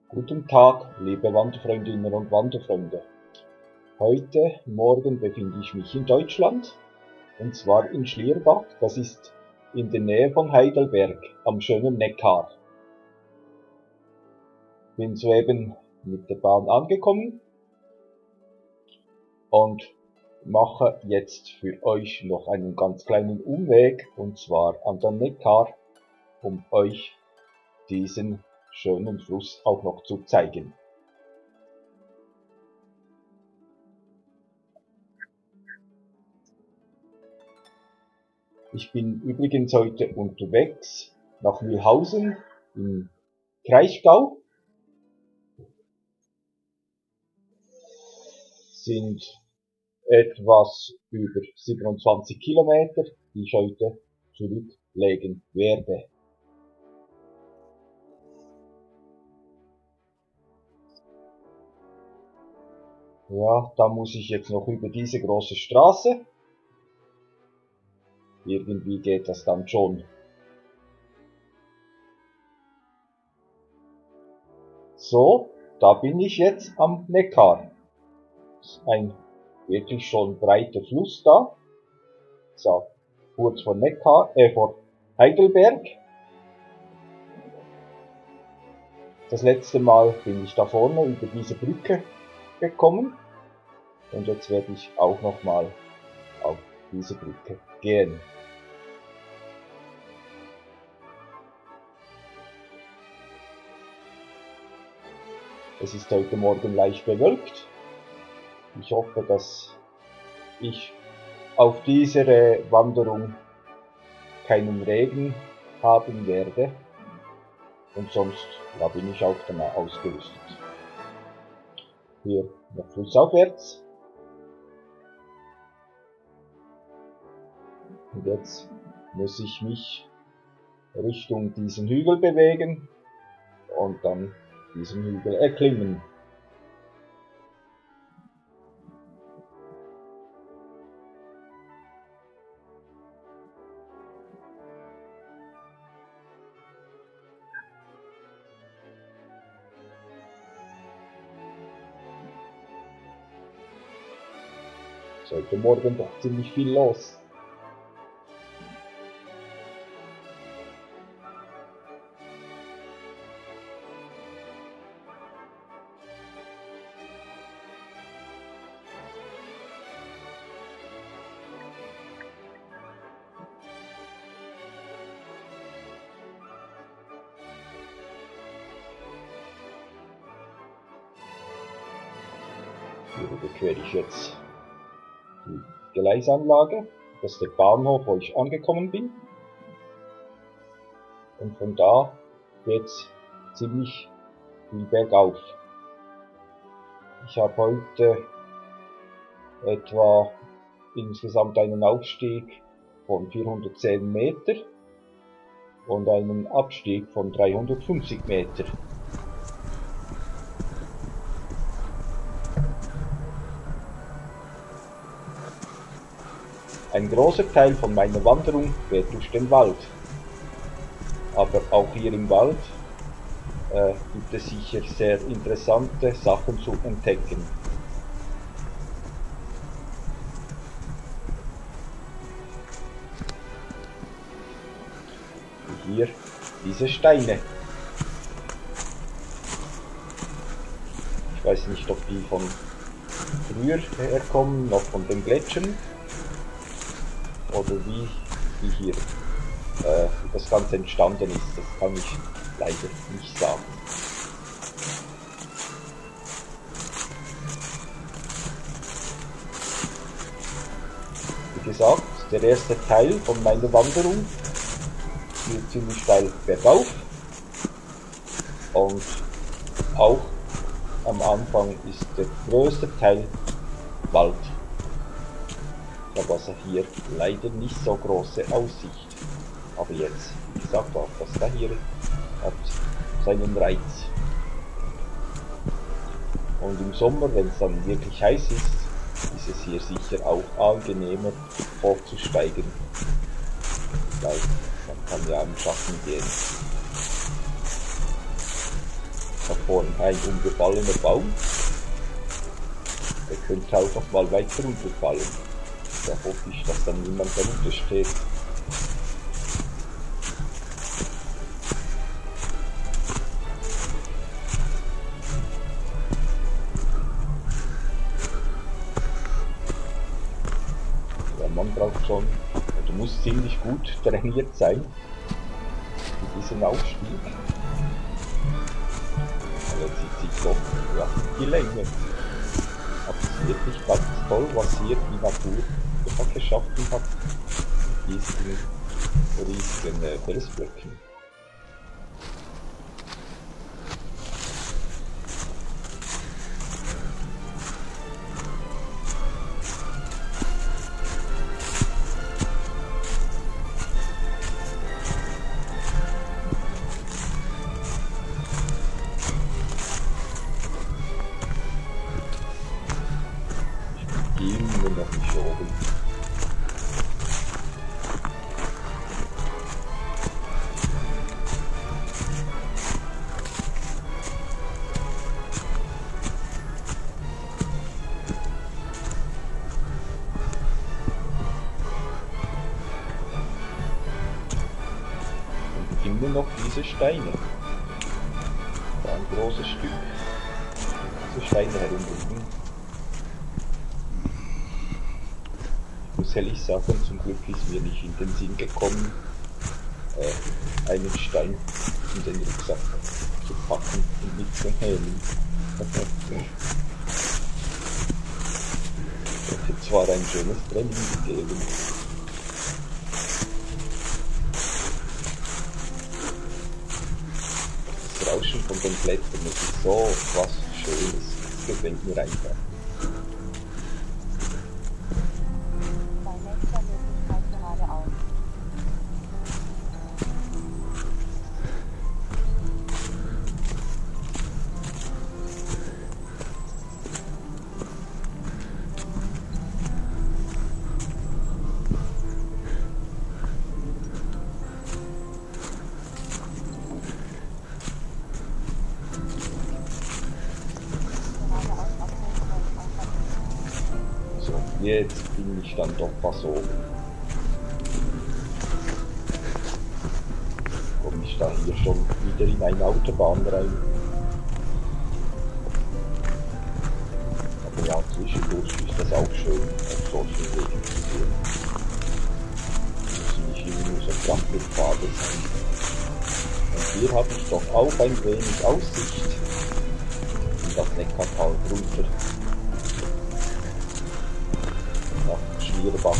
Guten Tag, liebe Wanderfreundinnen und Wanderfreunde. Heute Morgen befinde ich mich in Deutschland, und zwar in Schlierbach. Das ist in der Nähe von Heidelberg am schönen Neckar. Bin soeben mit der Bahn angekommen und mache jetzt für euch noch einen ganz kleinen Umweg, und zwar an der Neckar, um euch diesen schönen Fluss auch noch zu zeigen. Ich bin übrigens heute unterwegs nach Mühlhausen im Kraichgau. Sind etwas über 27 Kilometer, die ich heute zurücklegen werde. Ja, da muss ich jetzt noch über diese große Straße. Irgendwie geht das dann schon. So, da bin ich jetzt am Neckar. Ein wirklich schon breiter Fluss da. So, kurz vor vor Heidelberg. Das letzte Mal bin ich da vorne über diese Brücke gekommen. Und jetzt werde ich auch nochmal auf diese Brücke gehen. Es ist heute Morgen leicht bewölkt. Ich hoffe, dass ich auf dieser Wanderung keinen Regen haben werde. Und sonst bin ich auch dann ausgerüstet. Hier noch flussaufwärts. Und jetzt muss ich mich Richtung diesen Hügel bewegen und dann diesen Hügel erklimmen. Ist heute Morgen doch ziemlich viel los. Hier überquere ich jetzt die Gleisanlage. Das ist der Bahnhof, wo ich angekommen bin. Und von da geht's ziemlich viel bergauf. Ich habe heute etwa insgesamt einen Aufstieg von 410 Meter und einen Abstieg von 350 Meter. Ein großer Teil von meiner Wanderung geht durch den Wald. Aber auch hier im Wald gibt es sicher sehr interessante Sachen zu entdecken. Wie hier diese Steine. Ich weiß nicht, ob die von früher herkommen, noch von den Gletschern, oder wie hier das Ganze entstanden ist. Das kann ich leider nicht sagen. Wie gesagt, der erste Teil von meiner Wanderung geht ziemlich steil bergauf und auch am Anfang ist der größte Teil Wald. Ich habe also hier leider nicht so große Aussicht. Aber jetzt, wie gesagt, auch das da hier hat seinen Reiz. Und im Sommer, wenn es dann wirklich heiß ist es hier sicher auch angenehmer hochzusteigen. Weil man kann ja im Schatten gehen. Auf vorne ein umgefallener Baum. Der könnte auch noch mal weiter runterfallen. Da hoffe ich, dass dann niemand darunter steht. Ja, man braucht schon, du musst ziemlich gut trainiert sein für diesen Aufstieg. Aber jetzt sieht sich doch ja, die Länge. Aber es ist wirklich ganz toll, was hier die Natur geschaffen hat. Mit diesen riesigen Felsblöcken. Immer noch nicht oben. Und immer noch diese Steine. Da ein großes Stück. Diese Steine herumliegen. Muss ehrlich sagen, zum Glück ist mir nicht in den Sinn gekommen, einen Stein in den Rucksack zu packen und mitzunehmen. Hätte zwar ein schönes Training gegeben. Das Rauschen von den Blättern, das ist so was Schönes. Das gefällt mir einfach. Jetzt bin ich dann doch fast oben. Komme ich da hier schon wieder in eine Autobahn rein. Aber ja, zwischendurch ist das auch schön, auf solchen Wegen zu gehen. Müssen nicht immer nur so Trampelpfade sein. Und hier habe ich doch auch ein wenig Aussicht in das Neckartal runter. Nach Schlierbach.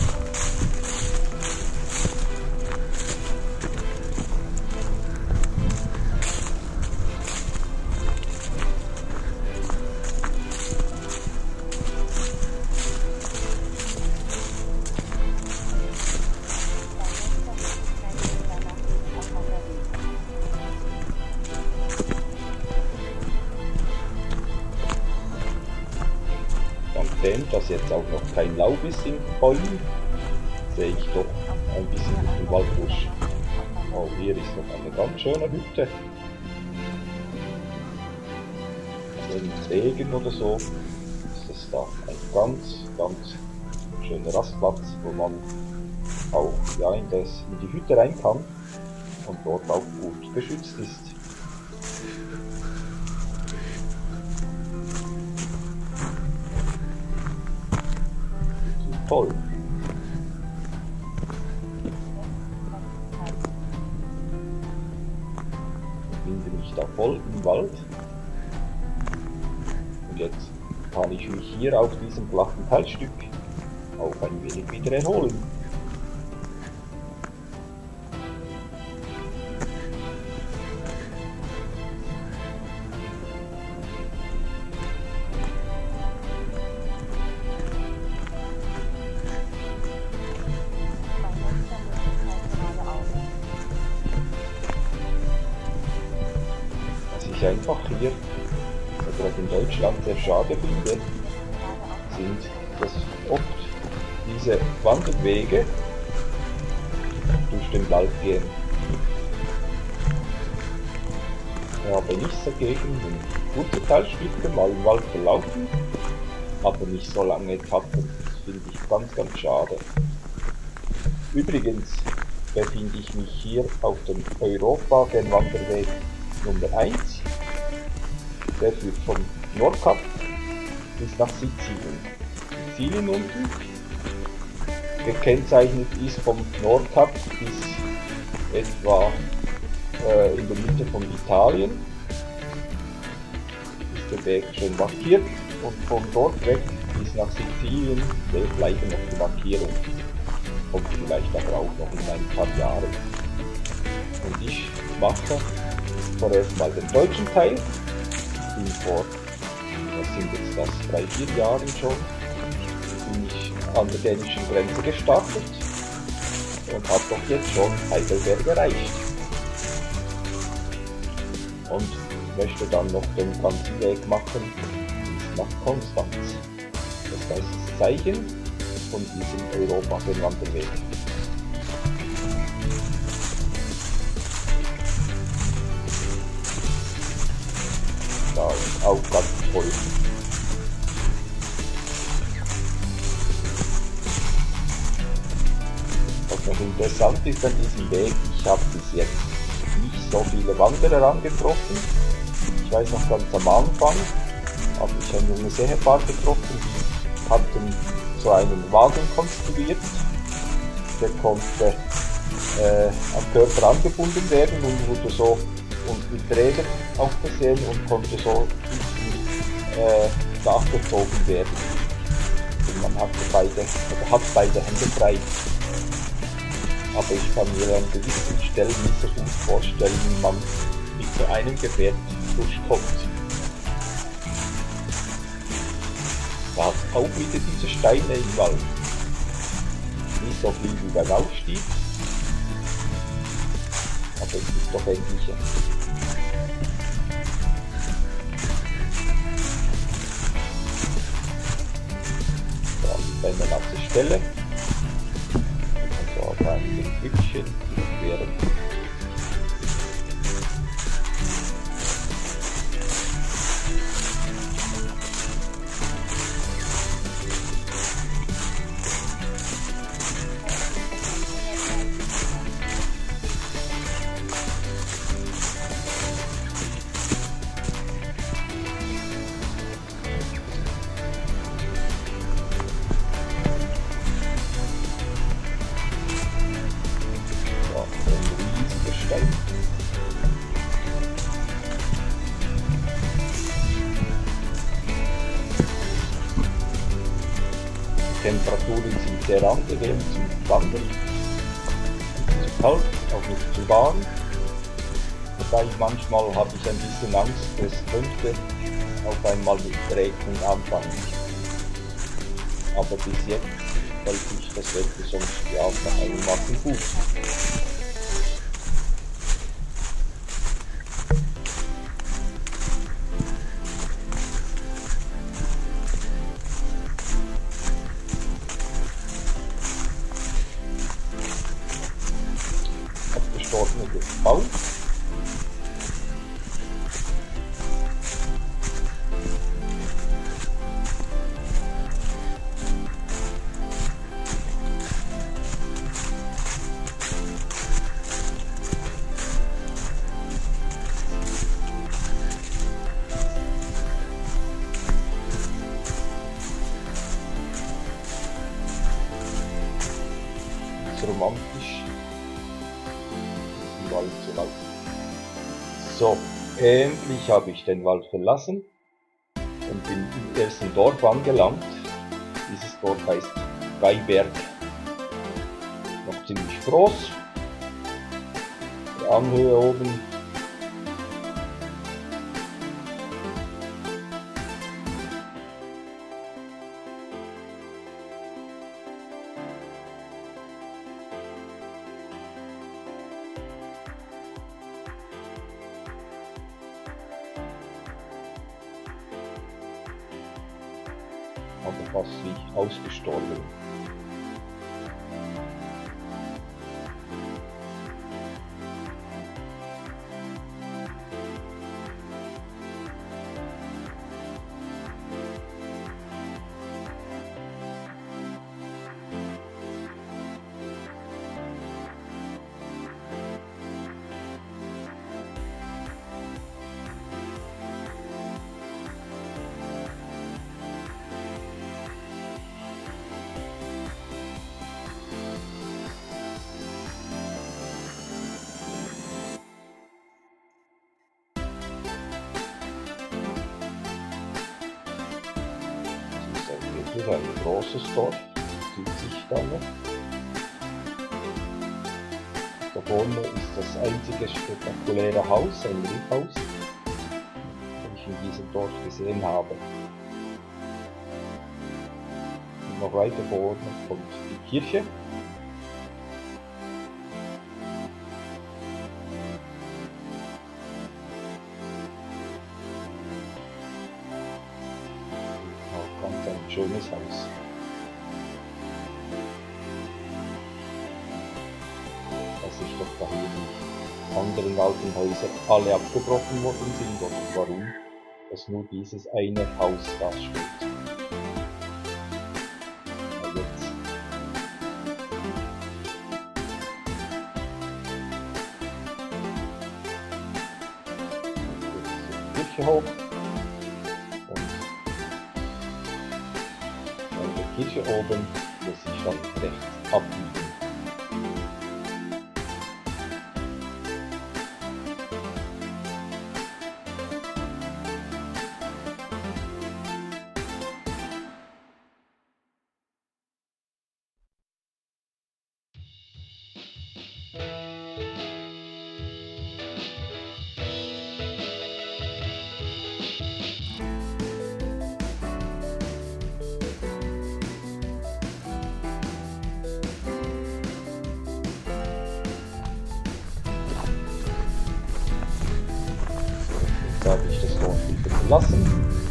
Dass jetzt auch noch kein Laub ist in Bäumen, sehe ich doch ein bisschen durch den Wald durch. Oh, hier ist noch eine ganz schöne Hütte. Im Regen oder so ist es da ein ganz schöner Rastplatz, wo man auch ja, in die Hütte rein kann und dort auch gut geschützt ist. Toll. Ich bin da voll im Wald. Und jetzt kann ich mich hier auf diesem flachen Teilstück auch ein wenig wieder erholen. Einfach hier, oder auch in Deutschland sehr schade finde, sind, dass oft diese Wanderwege durch den Wald gehen. Ja, aber nicht so Gegenden. gute Teilstücke mal im Wald verlaufen, aber nicht so lange Etappen. Das finde ich ganz, ganz schade. Übrigens befinde ich mich hier auf dem Europa, den Wanderweg Nummer 1. Der führt vom Nordkap bis nach Sizilien. Sizilien unten. Gekennzeichnet ist vom Nordkap bis etwa in der Mitte von Italien. Ist der Weg schon markiert und von dort weg bis nach Sizilien bleiben noch die Markierung. Kommt vielleicht aber auch noch in ein paar Jahren. Und ich mache vorerst mal den deutschen Teil. Bin vor, was sind jetzt das, 3-4 Jahren schon, bin ich an der dänischen Grenze gestartet und habe doch jetzt schon Heidelberg erreicht. Und möchte dann noch den ganzen Weg machen bis nach Konstanz. Das heißt das Zeichen von diesem Europa den Wanderweg. Da ist auch ganz toll. Was noch interessant ist an diesem Weg, ich habe bis jetzt nicht so viele Wanderer angetroffen. Ich weiß noch ganz am Anfang, habe ich ein junges Ehepaar getroffen, die hatten so einen Wagen konstruiert. Der konnte am Körper angebunden werden und wurde so und mit Rädern auch versehen und konnte so nachgezogen werden. Und man hat beide Hände frei. Aber ich kann mir an gewissen Stellen nicht so gut vorstellen, wie man mit so einem Gefährt durchkommt. Da hat auch wieder diese Steine im Wald. Nicht so viel wie beim Aufstieg, aber es ist doch ähnlicher. Da ist eine nasse Stelle. Also auf einigen Stückchen überqueren. Die Temperaturen sind sehr angenehm zum Wandern, nicht zu kalt, auch nicht zu warm. Wobei manchmal habe ich ein bisschen Angst, es könnte auf einmal mit Regen anfangen. Aber bis jetzt hält sich das Wetter sonst ja einigermaßen gut. Bau. Ist romantisch. Wald zu laufen. So, endlich habe ich den Wald verlassen und bin im ersten Dorf angelangt. Dieses Dorf heißt Freiberg. Noch ziemlich groß. Die Anhöhe oben. Aber fast wie ausgestorben. Hier ein großes Dorf, sieht sich da noch. Da vorne ist das einzige spektakuläre Haus, ein Ritterhaus, das ich in diesem Dorf gesehen habe. Und noch weiter vorne kommt die Kirche. Auch ganz ein schönes Haus. Dass sich doch da hier die anderen alten Häuser alle abgebrochen worden sind und warum dass nur dieses eine Haus da steht. Na jetzt. Jetzt die Kirche hoch und an der Kirche oben muss ich dann rechts abbiegen. Da habe ich das Dorf wieder verlassen.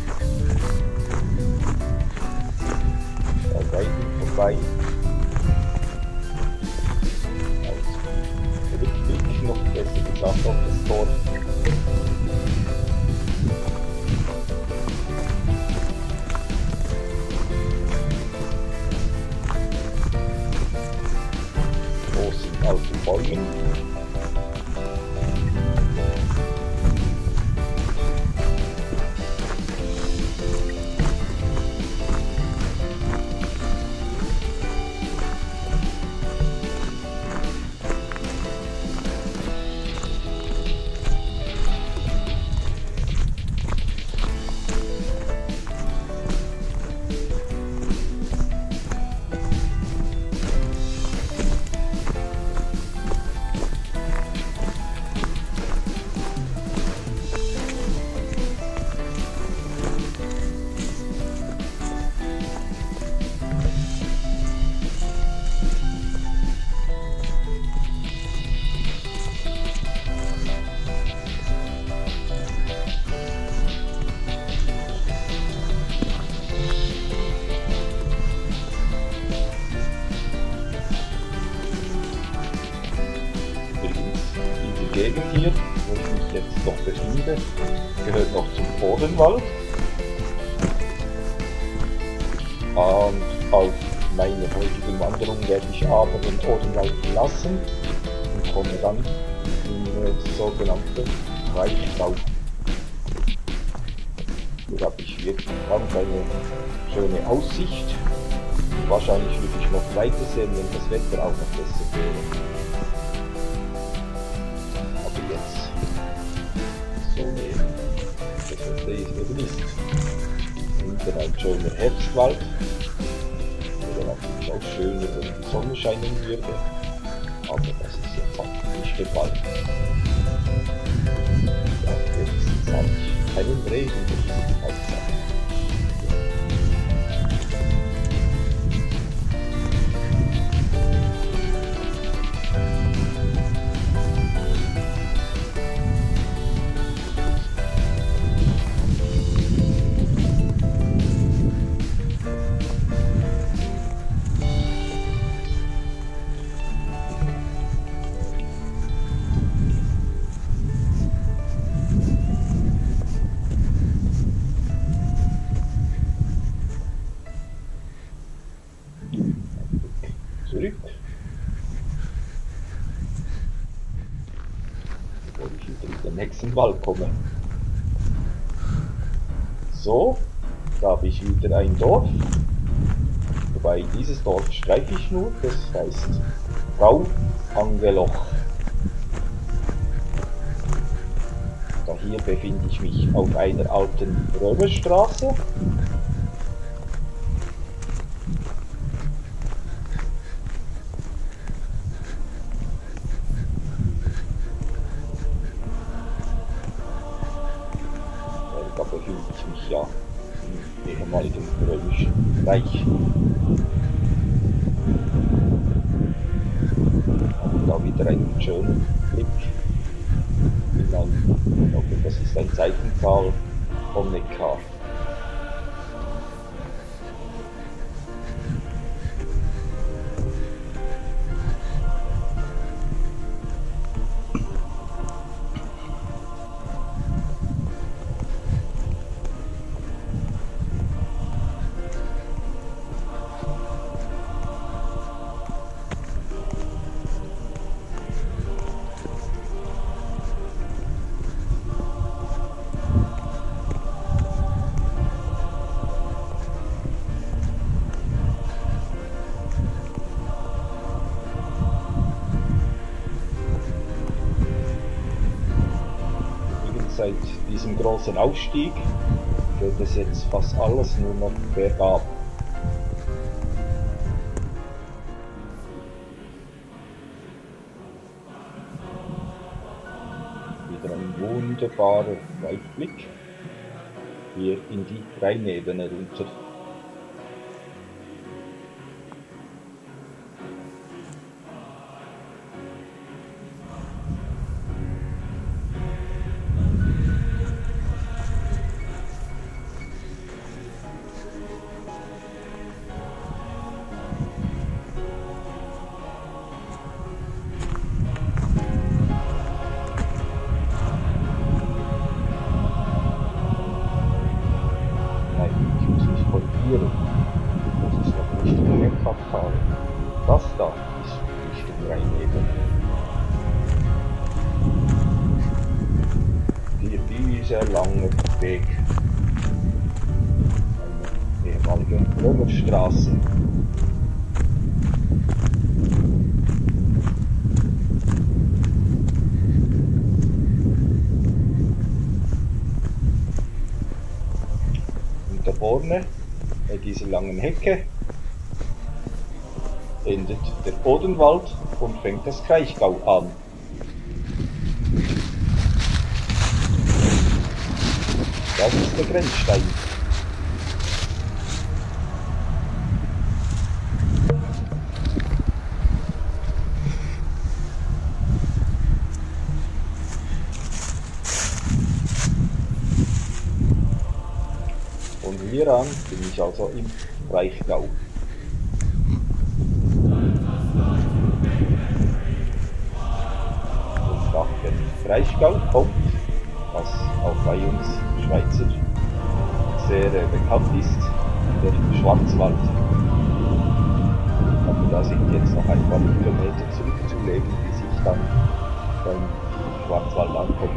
Da reiten vorbei. Als Rückblick noch besser gesagt auf das Dorf. Großen alten Bäumen. Gegend hier, wo ich mich jetzt noch befinde, gehört noch zum Odenwald. Und auf meiner heutigen Wanderung werde ich aber den Odenwald verlassen und komme dann in das sogenannte Reichstau. Hier habe ich wirklich ganz eine schöne Aussicht. Wahrscheinlich würde ich noch weiter sehen, wenn das Wetter auch noch besser wäre. Hinten ein schöner Herbstwald, der natürlich auch schöner, wenn die Sonne scheinen würde, aber das ist ja fast nicht der Fall. Ja, jetzt habe ich keinen Regen durch die Hauptsache. Zurück, bevor ich wieder in den nächsten Wald komme. So, da habe ich wieder ein Dorf, wobei dieses Dorf streife ich nur, das heißt Frau Angeloch. Da hier befinde ich mich auf einer alten Römerstraße. Römischen Reich. Und da wieder einen schönen Blick in ein, ich glaube, das ist ein Seitental vom Neckar. Seit diesem großen Aufstieg geht es jetzt fast alles nur noch bergab. Wieder ein wunderbarer Weitblick hier in die Rheinebene runter. Das ist noch Richtung Neckartal. Das da ist Richtung Rheinebene. Hier dieser lange Weg. Eine ehemalige Römerstraße. Und da vorne bei dieser langen Hecke endet der Odenwald und fängt das Kraichgau an. Das ist der Grenzstein. Und hieran bin ich also im Kraichgau. Und nach dem Kraichgau kommt, was auch bei uns Schweizer sehr bekannt ist, der Schwarzwald. Aber da sind jetzt noch ein paar Kilometer zurückzulegen, bis ich dann beim Schwarzwald ankomme.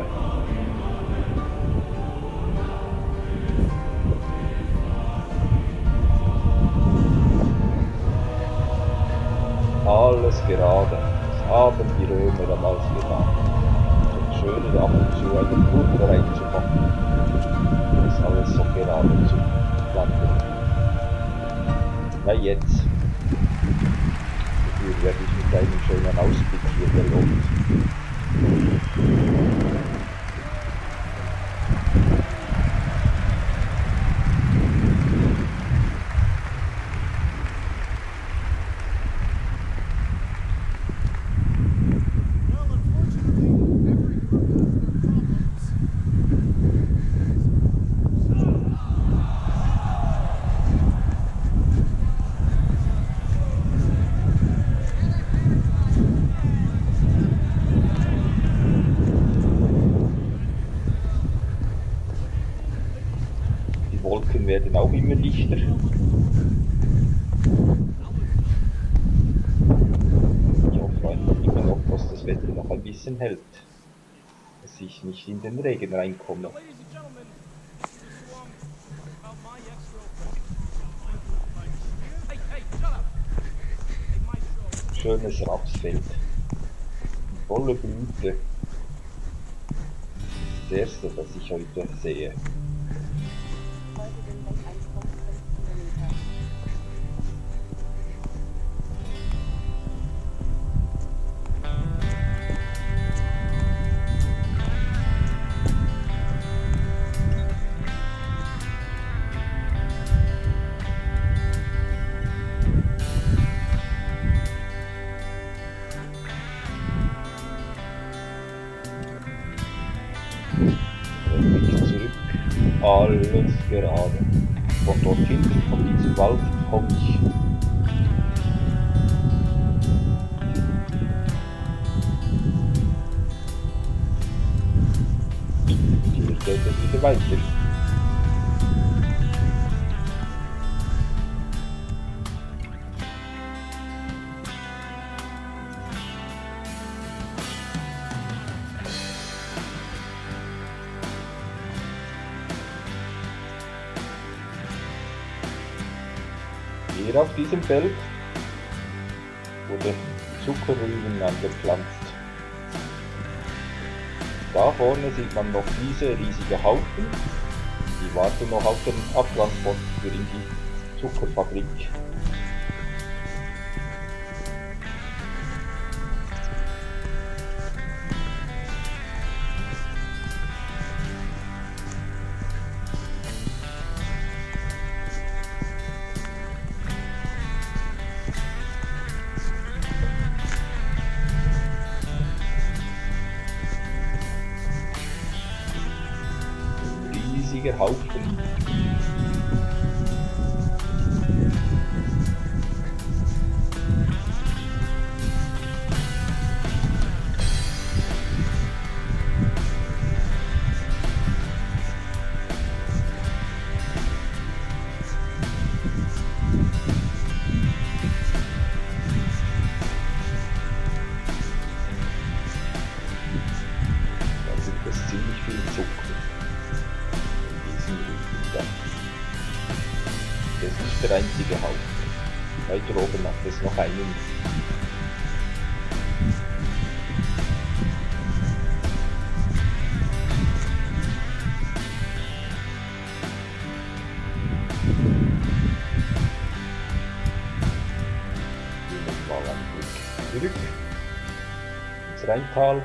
Alles gerade, das haben die Römer damals gemacht. Und schön ab und zu eine Kurve reinzumachen. Das alles so gerade zu wandern. Na jetzt. Dafür werde ich mit einem schönen Ausblick hier belohnt. Die Wolken werden auch immer dichter. Ich hoffe einfach immer noch, dass das Wetter noch ein bisschen hält, dass ich nicht in den Regen reinkomme. Schönes Rapsfeld, volle Blüte. Das erste, das ich heute sehe. alles gerade. Von dort hinten, von diesem Wald, komme ich. Hier geht es wieder weiter. Hier auf diesem Feld wurde Zuckerrüben angepflanzt. Da vorne sieht man noch diese riesige Haufen, die warten noch auf den Abtransport für in die Zuckerfabrik. Riesiger Haufen. Da sind das ziemlich viel Zucker. Das ist nicht der einzige Haufen. Weiter oben macht es noch einen. Hier nochmal einen Blick zurück ins Rheintal.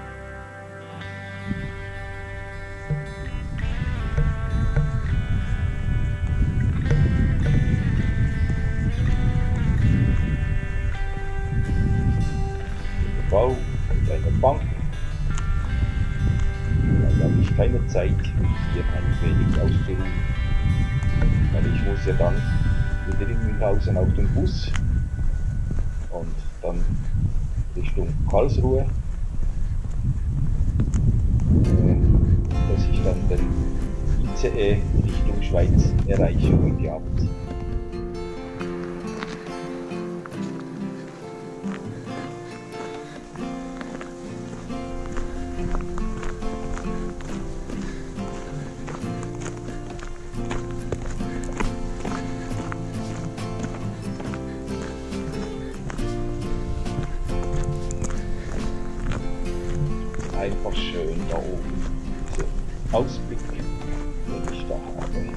Bau und eine Bank. Dann habe ich keine Zeit, mich hier ein wenig auszuruhen. Weil ich muss ja dann wieder in Mühlhausen auf den Bus und dann Richtung Karlsruhe, dass ich dann den ICE Richtung Schweiz erreiche heute Abend. Einfach schön da oben, dieser Ausblick, den ich da habe.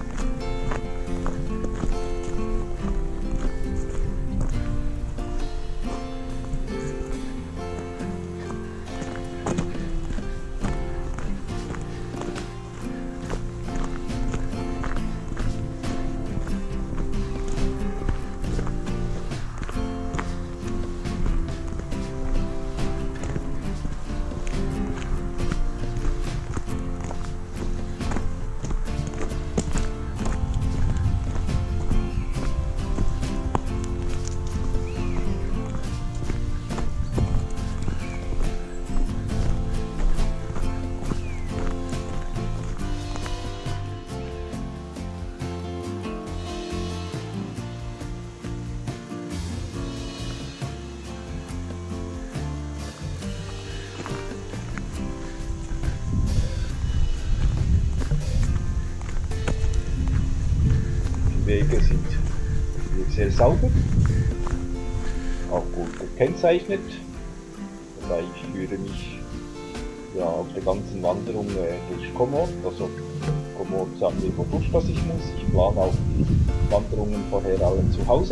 Wege sind sehr sauber, auch gut gekennzeichnet. Wobei ich führe mich ja auf der ganzen Wanderung durch Komoot, also Komoot sagt mir, wodurch das ich muss. Ich plane auch die Wanderungen vorher alle zu Hause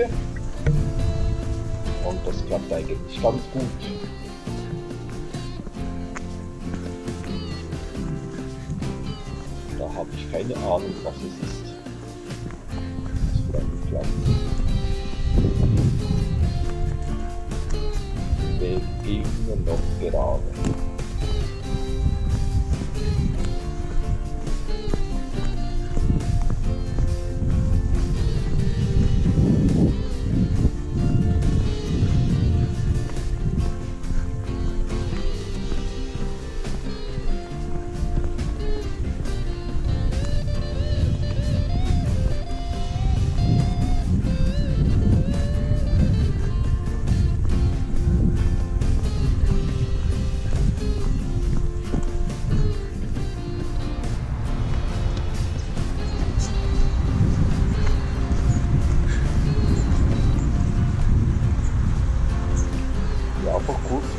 und das klappt eigentlich ganz gut. Da habe ich keine Ahnung, was es ist. Der Weg immer noch gerade.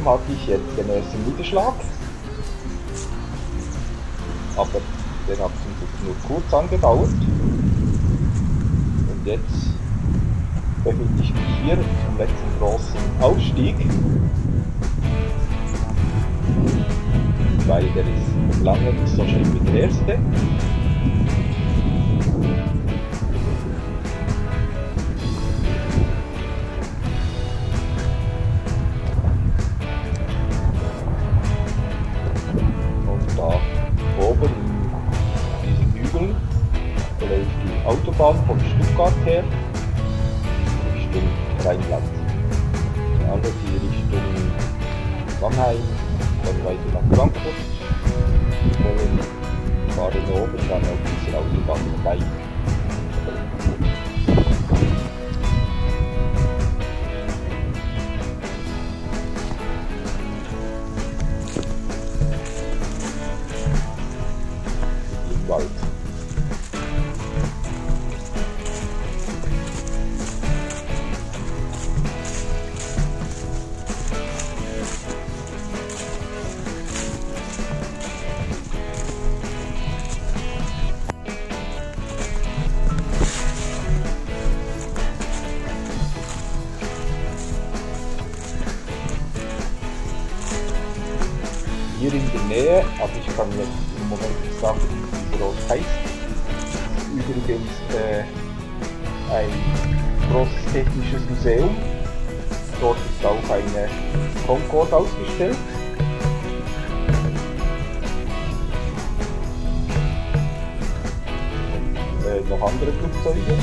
hatte ich jetzt den ersten Niederschlag. Aber der hat zum Glück nur kurz angedauert. Und jetzt befinde ich mich hier zum letzten großen Aufstieg. Weil der ist lange nicht so schlimm wie der erste. Und da oben in diesen Hügeln verläuft die Autobahn von Stuttgart her Richtung Rheinland. Alle die Richtung Mannheim, dann weiter nach Frankfurt wollen, fahren oben dann auf dieser Autobahn vorbei. Im Wald. Hier in der Nähe, aber ich kann jetzt im Moment nicht sagen, wie dieser Ort heißt. Übrigens ein großes technisches Museum. Dort ist auch eine Concorde ausgestellt. Noch andere Flugzeuge.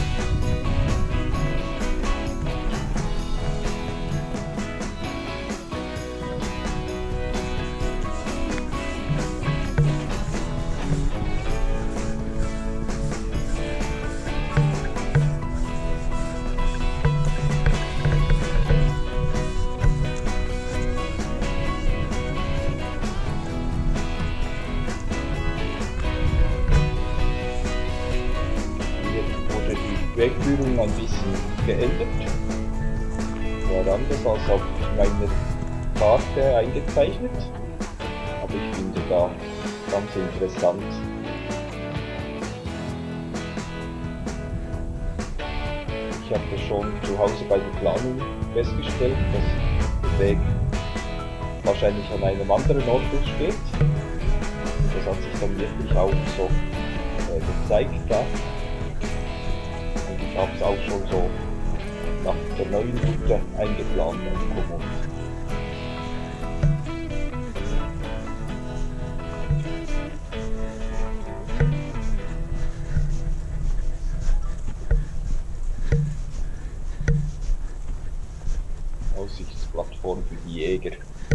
Wegführung ein bisschen geändert. War anders als auf meiner Karte eingezeichnet. Aber ich finde da ganz interessant. Ich habe das schon zu Hause bei der Planung festgestellt, dass der Weg wahrscheinlich an einem anderen Ort steht. Das hat sich dann wirklich auch so gezeigt da. Ich habe es auch schon so nach der neuen Route eingeplant als Kommod. Aussichtsplattform für die Jäger.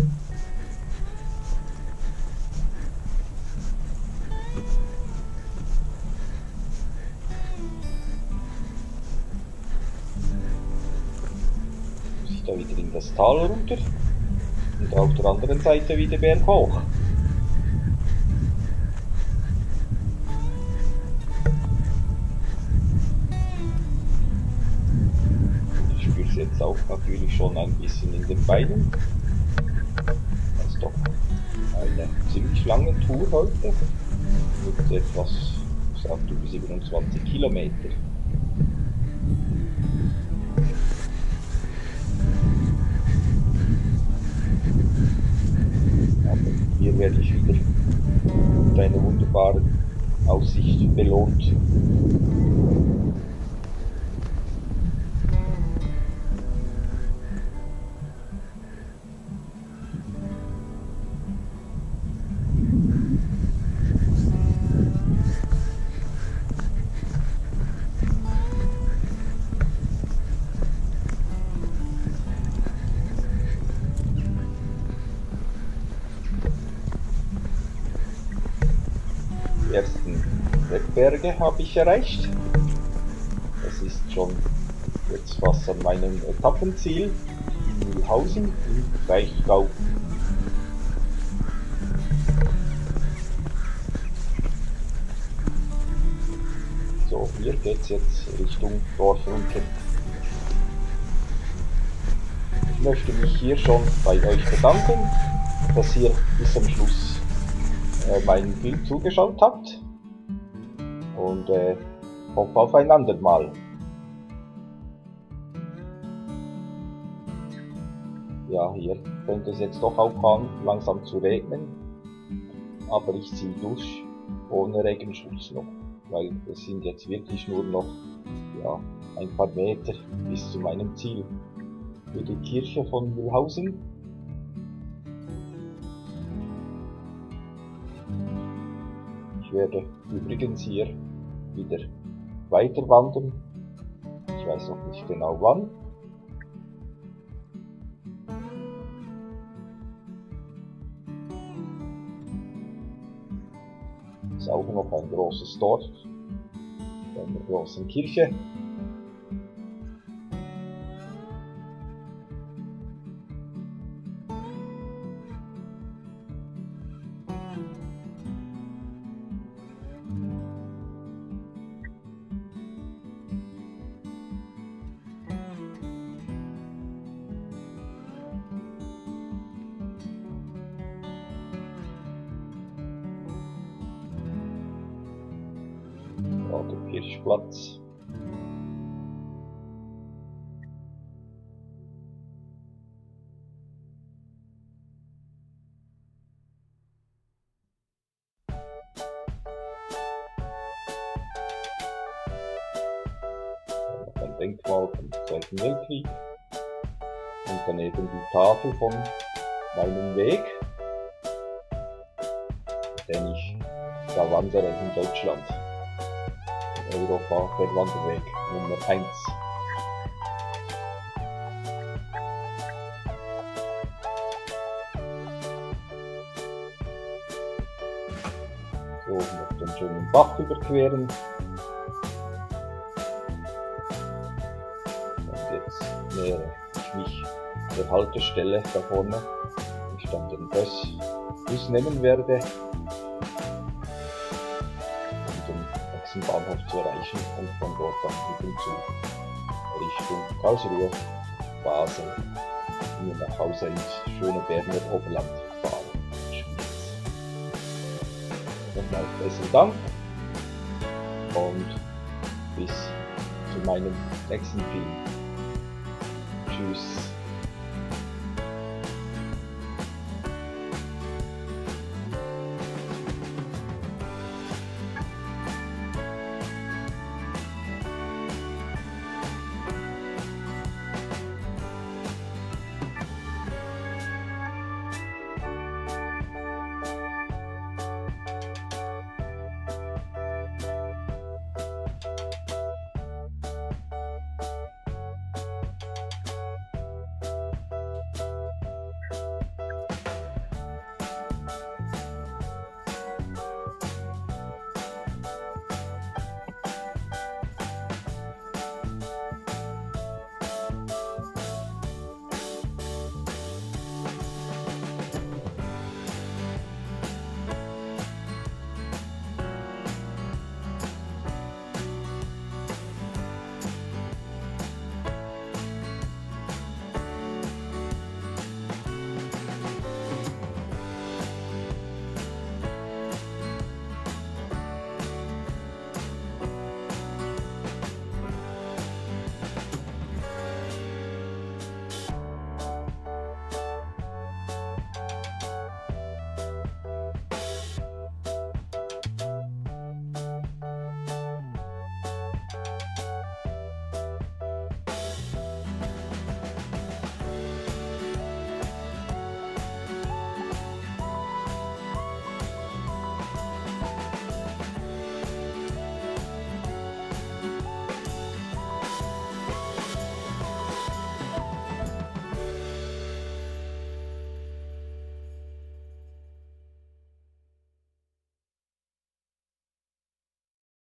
Da wieder in das Tal runter und auf der anderen Seite wieder berghoch. Und ich spüre es jetzt auch natürlich schon ein bisschen in den Beinen. Das ist doch eine ziemlich lange Tour heute mit etwas, ich sag, über 27 Kilometer. Hier werde ich wieder mit einer wunderbaren Aussicht belohnt. Die ersten Wegberge habe ich erreicht. Das ist schon jetzt fast an meinem Etappenziel in Mühlhausen im Kraichgau. So, hier geht es jetzt Richtung Dorf runter. möchte mich hier schon bei euch bedanken, dass ihr bis zum Schluss meinem Film zugeschaut habt und hoffe auf ein andermal. Ja, hier fängt es jetzt doch auch an, langsam zu regnen, aber ich ziehe durch ohne Regenschutz noch, weil es sind jetzt wirklich nur noch ein paar Meter bis zu meinem Ziel. Für die Kirche von Mühlhausen. Ich werde übrigens hier wieder weiter wandern. Ich weiß noch nicht genau wann. Ist auch noch ein großes Dorf mit einer großen Kirche. Der Kirchplatz. Noch ein Denkmal vom Zweiten Weltkrieg. Und daneben die Tafel von meinem Weg, den ich da wandere in Deutschland. Europa, der Wanderweg Nummer 1. So, noch den schönen Bach überqueren. Und jetzt nähere ich mich der Haltestelle da vorne, wo ich dann den Bus nehmen werde, um Bahnhof zu erreichen und von dort dann wieder zu Richtung Karlsruhe, Basel, hier nach Hause ins schöne Berner Oberland fahren. Nochmal besten Dank und bis zu meinem nächsten Film. Tschüss.